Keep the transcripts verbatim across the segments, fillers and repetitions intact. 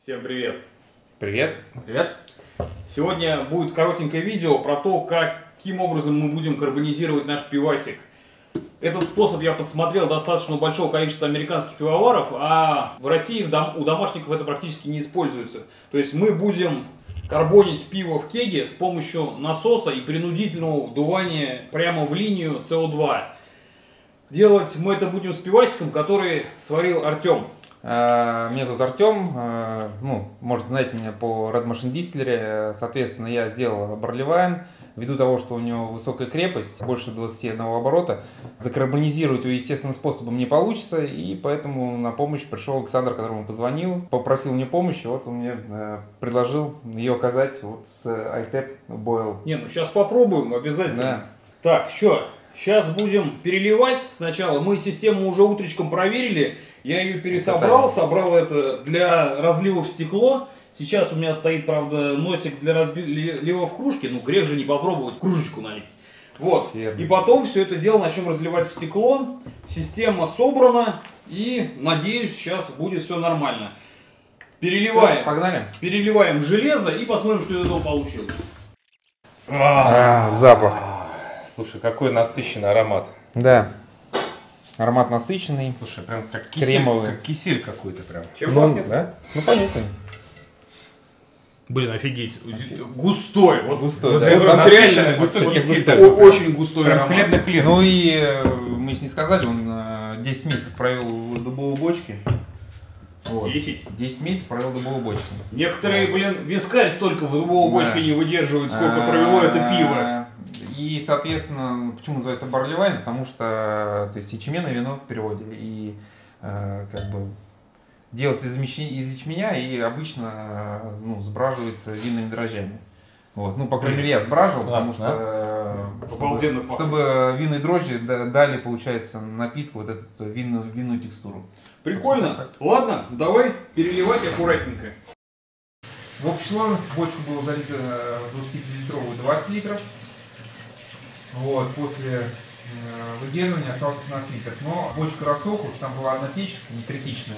Всем привет! Привет! Привет! Сегодня будет коротенькое видео про то, каким образом мы будем карбонизировать наш пивасик. Этот способ я подсмотрел достаточно большого количества американских пивоваров, а в России у домашников это практически не используется. То есть мы будем карбонить пиво в кеге с помощью насоса и принудительного вдувания прямо в линию С О два. Делать мы это будем с пивасиком, который сварил Артем. Меня зовут Артем, ну, может, знаете меня по Red Machine Distillery. Соответственно, я сделал Barley ввиду того, что у него высокая крепость, больше двадцати одного оборота. Закарбонизировать его естественным способом не получится, и поэтому на помощь пришел Александр, которому позвонил, попросил мне помощи, вот он мне предложил ее оказать вот с iTap Boil. Не, ну сейчас попробуем обязательно. Да. Так, что, сейчас будем переливать сначала. Мы систему уже утречком проверили. Я ее пересобрал, собрал это для разлива в стекло. Сейчас у меня стоит, правда, носик для разлива в кружке. Ну, грех же не попробовать кружечку налить. Вот. Верно. И потом все это дело начнем разливать в стекло. Система собрана. И, надеюсь, сейчас будет все нормально. Переливаем. Все, погнали. Переливаем железо и посмотрим, что из этого получилось. А, запах. Слушай, какой насыщенный аромат. Да. Аромат насыщенный. Слушай, прям как кисель, кремовый. как кисель какой-то прям. Чем ну, пахнет? Да? Ну, понятно. Блин, офигеть. Густой. Вот густой, вот, да. вот Насыщенный, густой кисель. О, очень густой Прям аромат. хлебный хлеб. Ну и мы с ней сказали, он десять месяцев провел в дубовой бочке. Вот. десять? десять месяцев провел в дубовой бочке. Некоторые, блин, вискарь столько в дубовой Да. бочке не выдерживают, сколько провело это пиво. И, соответственно, почему называется Barley Wine? Потому что, то есть, ячменное вино в переводе. И, э, как бы, делается из, из ячменя и обычно, ну, сбраживается винными дрожжами. Вот. Ну, по крайней мере, я сбраживал, потому Классно, что, Обалденно чтобы, пахнет. чтобы винные дрожжи дали, получается, напитку вот эту винную, винную текстуру. Прикольно. Ладно, давай переливать аккуратненько. В общей сложности в бочку было залито двадцатилитровую двадцать литров. Вот, после э, выдерживания осталось пятнадцать литров. Но бочка рассохлась, там была одна течь, не критичная.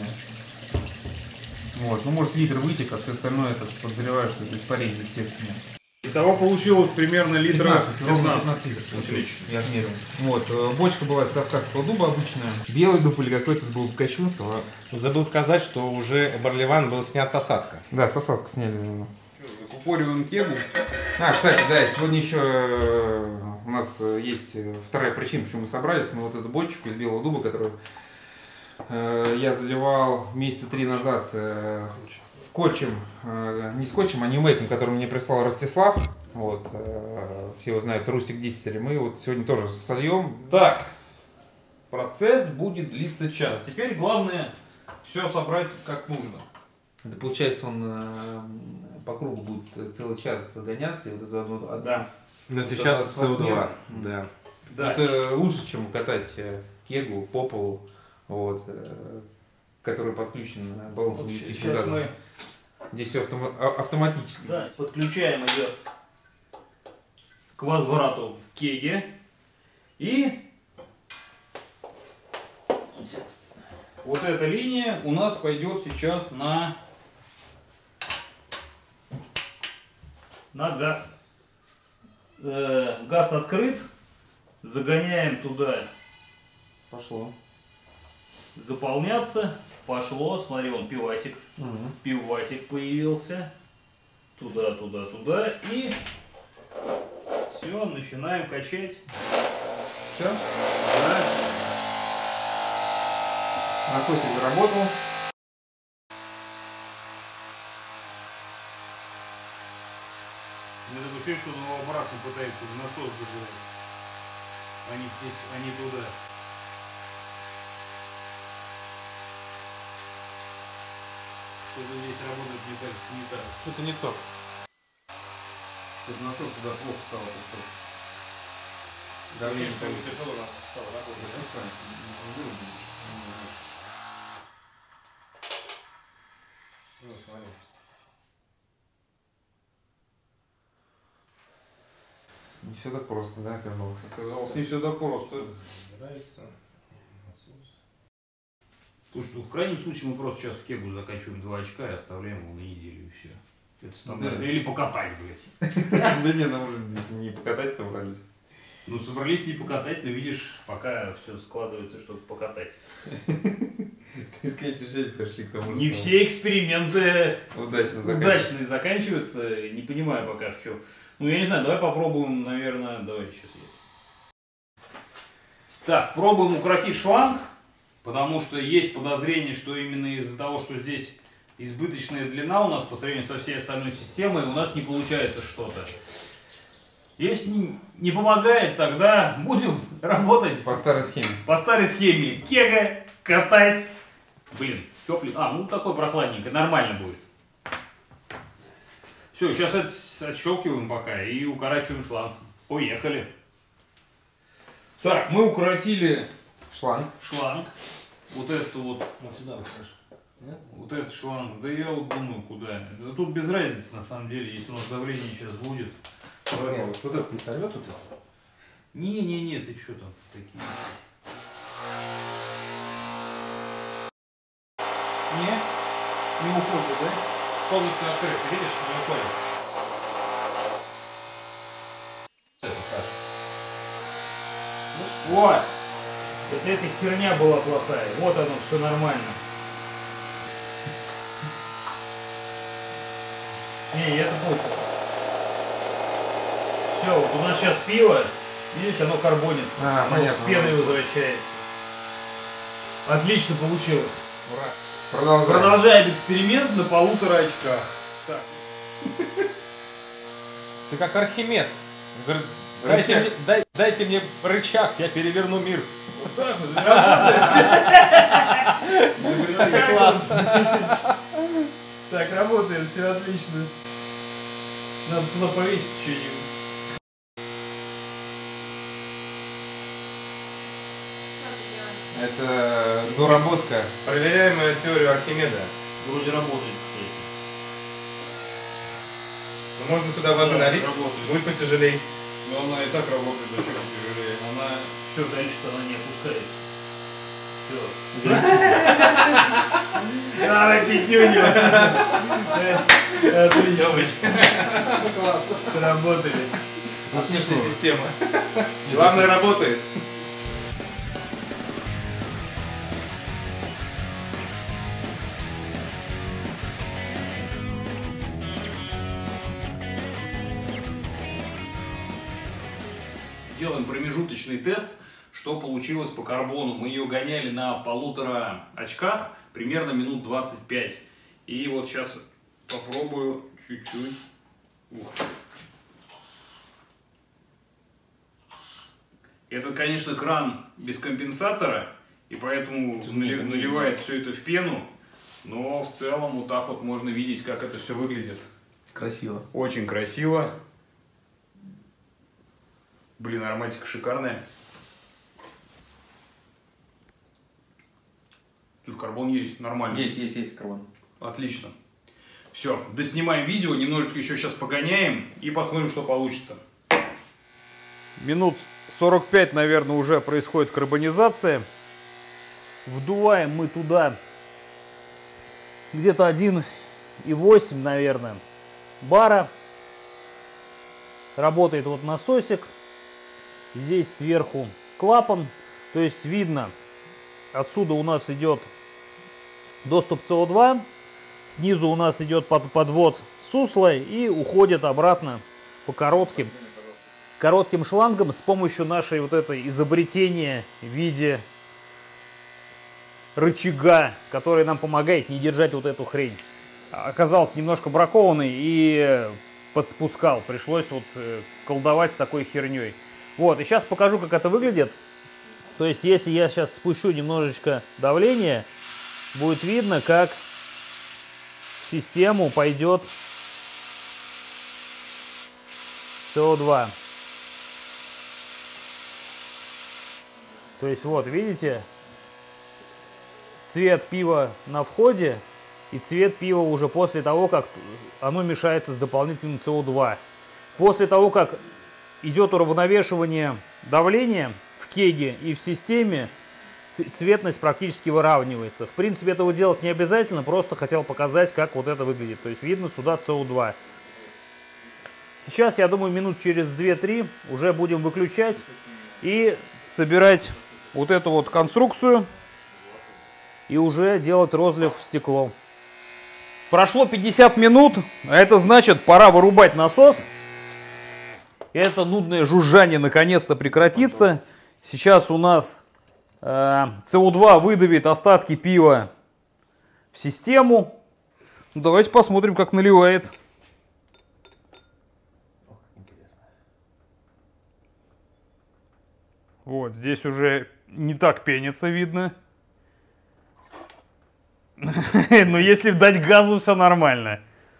Вот, ну может литр вытек, а все остальное это подозреваю, что это испарение, естественно. Итого получилось примерно литра пятнадцать, пятнадцать литров. Отлично. Я отмерил. Вот, э, бочка была из кавказского дуба обычная. Белый дуб или какой-то было кощунство. Забыл сказать, что уже Barley Wine был снят с осадка. Да, с осадка сняли именно. Закупориваем кегу. А, кстати, да, сегодня еще э, у нас э, есть вторая причина, почему мы собрались. Мы вот эту бочку из белого дуба, которую э, я заливал месяца три назад э, скотчем, э, не скотчем, а ньюмейтом, который мне прислал Ростислав. Вот, э, все его знают, Рустик Дистillery. Мы вот сегодня тоже сольем. Так, процесс будет длиться час. Теперь главное все собрать как нужно. Это получается, он э, по кругу будет целый час гоняться. И вот это одно, одно, Да. Насыщаться С О два. Да. Да. Это лучше, чем катать э, кегу по полу, вот, э, который подключен на баланс. Вот сейчас мы Здесь все автома автоматически. да, подключаем ее к возврату в кеге. И вот эта линия у нас пойдет сейчас на, на газ. Э, газ открыт. Загоняем туда. Пошло. Заполняться. Пошло. Смотри, вон пивасик. Угу. Пивасик появился. Туда, туда, туда. И все, начинаем качать. Все? Да. Насосик заработал. Мне такое ощущение, что он его обратно пытается в насос забирать. Они здесь, они туда. Что-то здесь работает, мне кажется, не так. Что-то не то. Этот насос сюда плохо стало. Давление Конечно, повысилось. это тоже стало работать, да? Ну, смотри. Не все так просто, да, оказалось? Оказалось, не все так просто. Нравится. Слушай, ну в крайнем случае мы просто сейчас в кегу закачиваем два очка и оставляем его на неделю и все. Это стандартно. Или покатать, блядь. Да не, нам уже не покатать собрались. Ну собрались не покатать, но видишь, пока все складывается, чтобы покатать. Ты скажешь, уже пришли к тому. Не все эксперименты удачные заканчиваются. Не понимаю пока в чем. Ну я не знаю, давай попробуем, наверное, давай сейчас. Так, пробуем укоротить шланг, потому что есть подозрение, что именно из-за того, что здесь избыточная длина у нас по сравнению со всей остальной системой, у нас не получается что-то. Если не, не помогает, тогда будем работать по старой схеме. По старой схеме. Кега, катать. Блин, теплый. А, ну такой прохладненький, нормально будет. Все, сейчас от, отщелкиваем пока и укорачиваем шланг. Поехали. Так, мы укоротили шланг. Шланг. Вот этот вот. Вот сюда вот, хорошо. Нет? Вот этот шланг. Да я вот думаю, куда. Да тут без разницы на самом деле, если у нас давление сейчас будет. Не, вот сюда не сорвет тут? Не-не-не, ты что там такие? Не? Не уходит, да? Полностью открыт. Видишь, не уходит. Вот. Вот эта херня была плохая. Вот оно, все нормально. Не, это пусть. Все, вот у нас сейчас пиво. Видишь, оно карбонится. А, оно понятно. с пеной возвращается. Отлично получилось. Ура. Продолжаем. Продолжаем эксперимент на полутора очках. Так. Ты как Архимед. Говорит, дайте мне, дай, дайте мне рычаг, я переверну мир. Вот так вот, работает. Класс. Так, работает, все отлично. Надо сюда повесить что-нибудь. Это доработка. Проверяем теорию Архимеда. Вроде работает. Но можно сюда воды налить, Работает. будет потяжелее. Но она и так работает, зачем тяжелее? Она все, значит, она не опускается. Все. Давай пятюню. Отлично. Класс. Сработали. Отличная система. Главное, работает. Делаем промежуточный тест, что получилось по карбону. Мы ее гоняли на полутора очках, примерно минут двадцать пять. И вот сейчас попробую чуть-чуть. Это, конечно, кран без компенсатора, и поэтому нали- наливает все это в пену. Но в целом вот так вот можно видеть, как это все выглядит. Красиво. Очень красиво. Блин, ароматика шикарная. Слушай, карбон есть, нормально. Есть, есть, есть карбон. Отлично. Все, доснимаем видео, немножечко еще сейчас погоняем и посмотрим, что получится. Минут сорок пять, наверное, уже происходит карбонизация. Вдуваем мы туда где-то один и восемь, наверное, бара. Работает вот насосик. Здесь сверху клапан, то есть видно, отсюда у нас идет доступ С О два, снизу у нас идет под, подвод сусла и уходит обратно по коротким, коротким шлангам с помощью нашей вот этой изобретения в виде рычага, который нам помогает не держать вот эту хрень. Оказался немножко бракованный и подспускал, пришлось вот колдовать с такой херней. Вот, и сейчас покажу, как это выглядит. То есть, если я сейчас спущу немножечко давление, будет видно, как в систему пойдет С О два. То есть, вот, видите, цвет пива на входе и цвет пива уже после того, как оно мешается с дополнительным С О два. После того, как идет уравновешивание давления в кеге и в системе, цветность практически выравнивается. В принципе, этого делать не обязательно, просто хотел показать, как вот это выглядит. То есть видно сюда С О два. Сейчас, я думаю, минут через две-три уже будем выключать и собирать вот эту вот конструкцию и уже делать розлив в стекло. Прошло пятьдесят минут, а это значит, пора вырубать насос. Это нудное жужжание наконец-то прекратится. Сейчас у нас э, С О два выдавит остатки пива в систему. Ну, давайте посмотрим, как наливает. Вот, здесь уже не так пенится, видно. Но если дать газу, все нормально.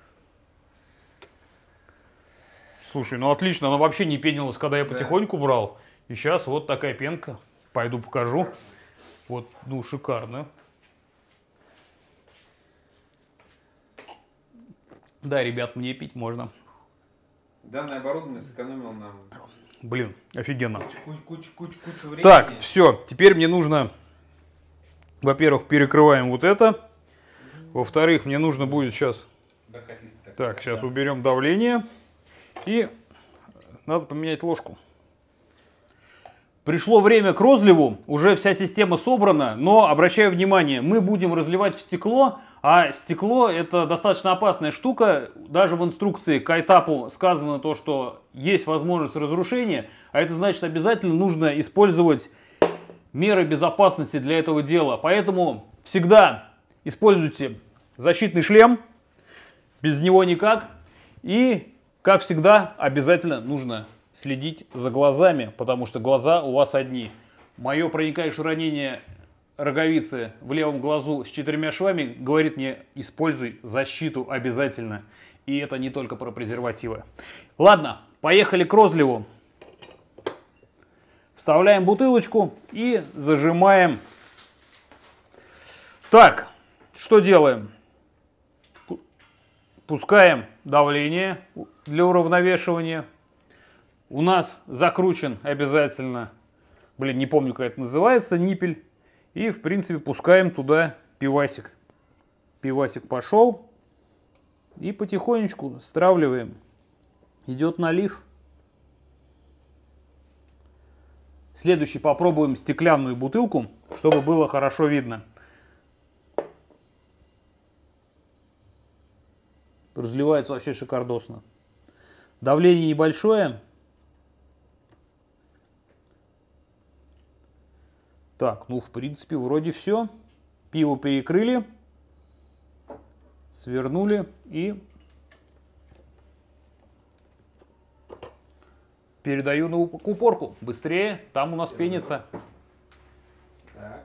Слушай, ну отлично, она вообще не пенилась, когда я потихоньку брал. И сейчас вот такая пенка. Пойду покажу. Вот, ну, шикарно. Да, ребят, мне пить можно. Данное оборудование сэкономило нам... Блин, офигенно. Куч, куч, куч, кучу времени. Так, все, теперь мне нужно, во-первых, перекрываем вот это. Во-вторых, мне нужно будет сейчас... Так, сейчас уберем давление. И надо поменять ложку. Пришло время к розливу, уже вся система собрана, но обращаю внимание, мы будем разливать в стекло, а стекло это достаточно опасная штука. Даже в инструкции к айтапу сказано то, что есть возможность разрушения, а это значит, обязательно нужно использовать меры безопасности для этого дела. Поэтому всегда используйте защитный шлем, без него никак. И, как всегда, обязательно нужно следить за глазами, потому что глаза у вас одни. Мое проникающее ранение роговицы в левом глазу с четырьмя швами говорит мне: используй защиту обязательно. И это не только про презервативы. Ладно, поехали к розливу. Вставляем бутылочку и зажимаем. Так, что делаем? Пускаем давление для уравновешивания. У нас закручен обязательно, блин, не помню, как это называется, ниппель. И, в принципе, пускаем туда пивасик. Пивасик пошел. И потихонечку стравливаем. Идет налив. Следующий попробуем стеклянную бутылку, чтобы было хорошо видно. Разливается вообще шикардосно. Давление небольшое. Так, ну в принципе вроде все. Пиво перекрыли. Свернули и передаю на упорку. Быстрее, там у нас пенится. Так.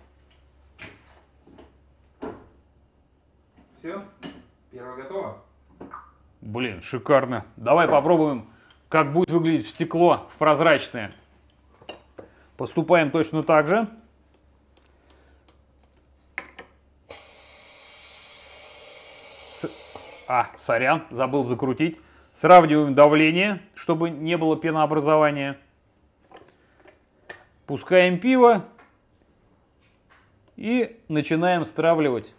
Все, первое готово. Блин, шикарно. Давай попробуем, как будет выглядеть стекло в прозрачное. Поступаем точно так же. А, сорян, забыл закрутить. Сравниваем давление, чтобы не было пенообразования. Пускаем пиво и начинаем стравливать.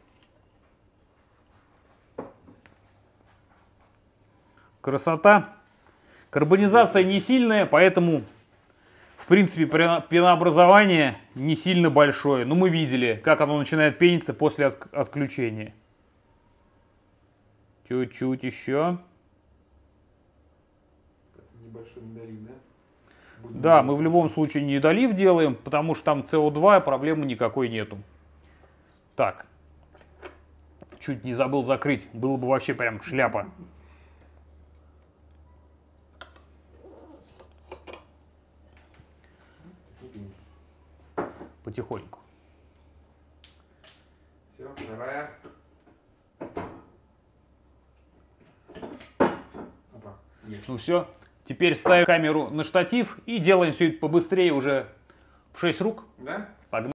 Красота. Карбонизация не сильная, поэтому, в принципе, пенообразование не сильно большое. Но мы видели, как оно начинает пениться после от отключения. Чуть-чуть еще. Небольшой недолив, да? Будем да, мы в любом случае недолив делаем, потому что там С О два, проблемы никакой нету. Так. Чуть не забыл закрыть. Было бы вообще прям шляпа. Потихоньку. Все, вторая. Опа, есть. Ну все. Теперь ставим камеру на штатив и делаем все это побыстрее уже в шесть рук. Да? Погнали.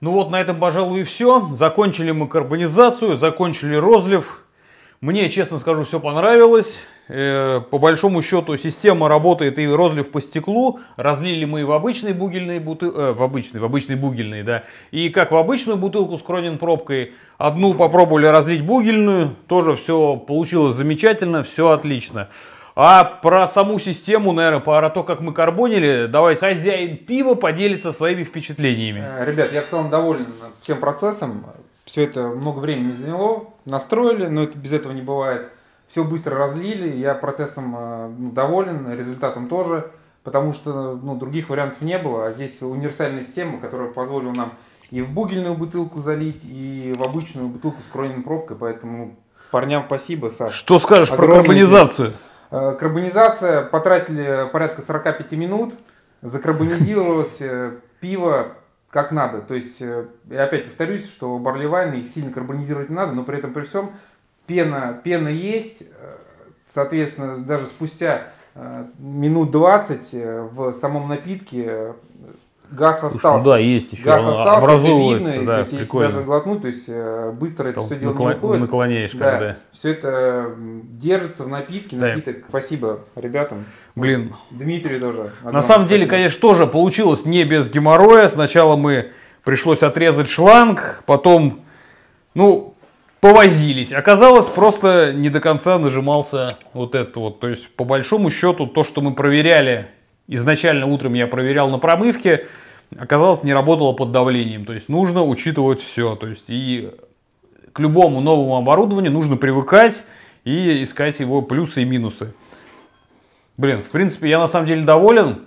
Ну вот на этом, пожалуй, и все. Закончили мы карбонизацию, закончили розлив. Мне, честно скажу, все понравилось. По большому счету система работает и розлив по стеклу. Разлили мы и в обычные бугельные бутылки, э, в обычные, в обычные бугельные, да. И как в обычную бутылку с Кронин пробкой. Одну попробовали разлить бугельную, тоже все получилось замечательно, все отлично. А про саму систему, наверное, про то, как мы карбонили, давай хозяин пива поделится своими впечатлениями. Ребят, я в целом доволен всем процессом. Все это много времени заняло. Настроили, но это без этого не бывает. Все быстро разлили, я процессом ну, доволен, результатом тоже, потому что ну, других вариантов не было, а здесь универсальная система, которая позволила нам и в бугельную бутылку залить, и в обычную бутылку с Кронин пробкой, поэтому парням спасибо, Саш. Что скажешь про карбонизацию? Карбонизация, потратили порядка сорока пяти минут, закарбонизировалось пиво как надо, то есть, я опять повторюсь, что барли-вайны их сильно карбонизировать не надо, но при этом при всем Пена, пена есть, соответственно, даже спустя минут двадцать в самом напитке газ остался. Да, есть еще, газ остался, образовывается, видно, да, то есть, если даже глотнуть, то есть быстро это все дело Наклон... не уходит. Наклоняешь, да, когда. Все это держится в напитке, да. напиток. Спасибо ребятам. Блин. Дмитрию тоже. На самом деле, спасибо. Конечно, тоже получилось не без геморроя. Сначала мы пришлось отрезать шланг, потом, ну, повозились. Оказалось, просто не до конца нажимался вот это вот. То есть, по большому счету, то, что мы проверяли, изначально утром я проверял на промывке, оказалось, не работало под давлением. То есть, нужно учитывать все. То есть, и к любому новому оборудованию нужно привыкать и искать его плюсы и минусы. Блин, в принципе, я на самом деле доволен.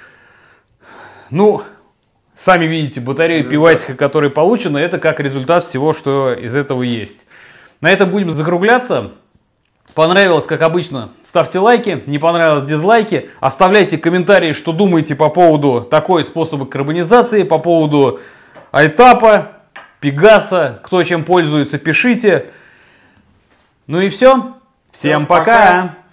Ну, сами видите, батарея пивасика, которая получена, это как результат всего, что из этого есть. На этом будем закругляться. Понравилось, как обычно, ставьте лайки. Не понравилось, дизлайки. Оставляйте комментарии, что думаете по поводу такой способа карбонизации, по поводу Альтапа, Пегаса, кто чем пользуется, пишите. Ну и все. Всем пока! пока.